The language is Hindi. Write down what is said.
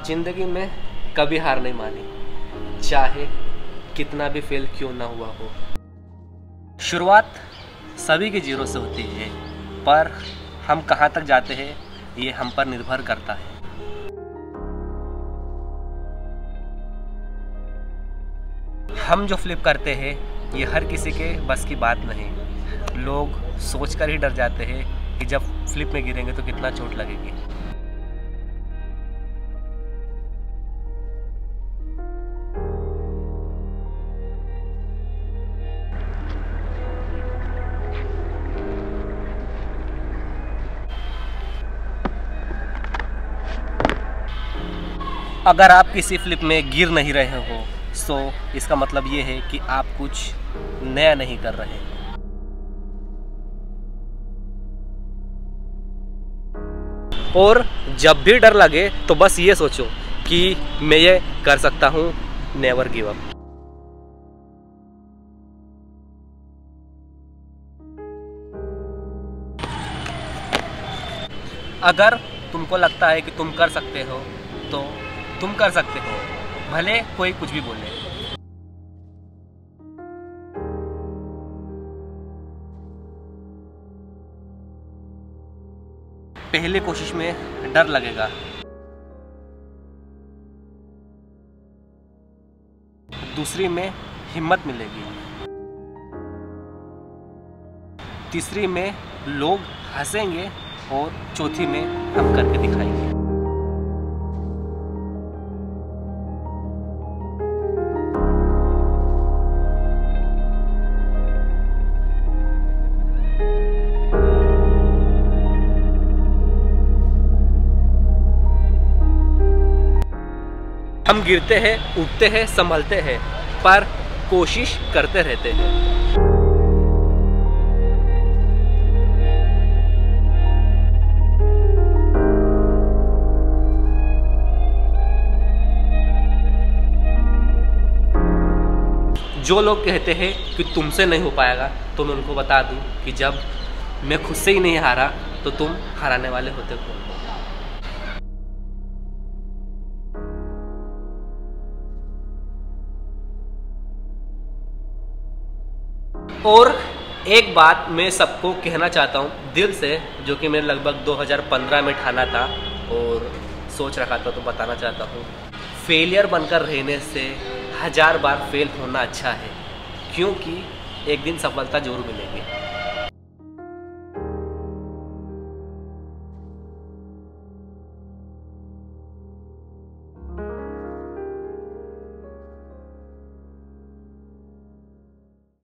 जिंदगी में कभी हार नहीं मानी, चाहे कितना भी फेल क्यों ना हुआ हो। शुरुआत सभी के जीरो से होती है, पर हम कहाँ तक जाते हैं ये हम पर निर्भर करता है। हम जो फ्लिप करते हैं ये हर किसी के बस की बात नहीं। लोग सोचकर ही डर जाते हैं कि जब फ्लिप में गिरेंगे तो कितना चोट लगेगी। अगर आप किसी फ्लिप में गिर नहीं रहे हो तो इसका मतलब ये है कि आप कुछ नया नहीं कर रहे हैं। और जब भी डर लगे तो बस ये सोचो कि मैं ये कर सकता हूँ। Never give up. अगर तुमको लगता है कि तुम कर सकते हो तो तुम कर सकते हो, भले कोई कुछ भी बोले। पहले कोशिश में डर लगेगा, दूसरी में हिम्मत मिलेगी, तीसरी में लोग हंसेंगे और चौथी में हम करके दिखाएंगे। हम गिरते हैं, उठते हैं, संभलते हैं, पर कोशिश करते रहते हैं। जो लोग कहते हैं कि तुमसे नहीं हो पाएगा, तो मैं उनको बता दूं कि जब मैं खुद से ही नहीं हारा तो तुम हराने वाले होते हो। और एक बात मैं सबको कहना चाहता हूँ दिल से, जो कि मैंने लगभग 2015 में ठाना था और सोच रखा था, तो बताना चाहता हूँ। फेलियर बनकर रहने से 1000 बार फेल होना अच्छा है, क्योंकि एक दिन सफलता जरूर मिलेगी।